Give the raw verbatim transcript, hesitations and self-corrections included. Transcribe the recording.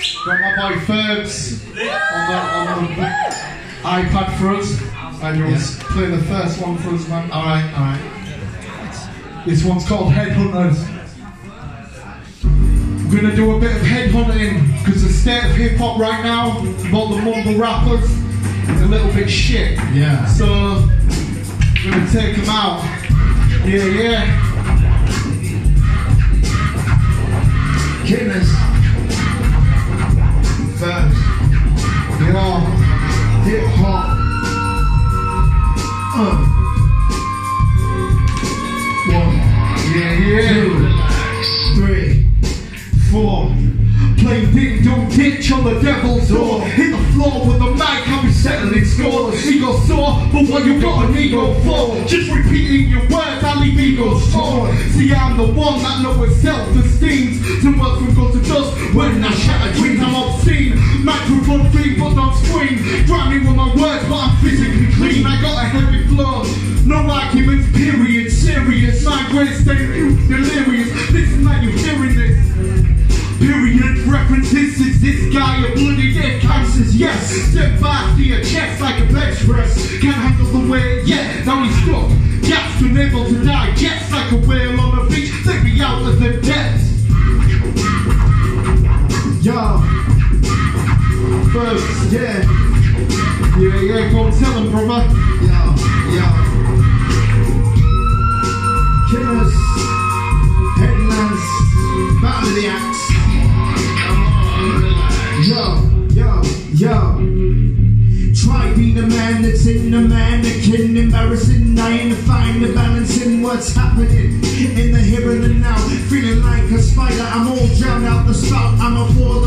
Got my boy Fergs on the, on the iPad for us, and you'll yeah. play the first one for us, man. Alright, alright. This one's called Headhunters. We're gonna do a bit of headhunting, because the state of hip hop right now, about the mumble rappers, is a little bit shit. Yeah. So, we're gonna take them out. Yeah, yeah. Kinnerz. First. You know, hip hop. Uh. One. Yeah, yeah. Two. Three. Four. Play ding dong ditch on the devil's door. Hit the floor with the mic, I'll be settling scores. Ego sore, but what you got an ego for? Just repeating your words, I leave egos torn. See, I'm the one that knows self-esteem. To work from God to dust when I shatter dreams, I'm obscene. Microphone free, but don't scream. Drive me with my words, but I'm physically clean. I got a heavy flow, no arguments, period. Serious, my grace, stay delirious. Listen like you're hearing this. Period references, is this guy a bloody dick? Answers yes. Step back to your chest like a bench press. Can't handle the weight, yeah, now he's stuck. Gaps been able to digest like a whale on a beach. Take me out of the depths. Yo. First, yeah. Yeah, yeah, go and tell him, brother. Yo, yo. Kinnerz. Headlands. Battle of the Axe. Yo, yo, yo. Try being a man that's in the mannequin. Embarrassing, dying to find the balance in what's happening in the here and the now. Feeling like a spider, I'm all drowned out the spout. I'm a fall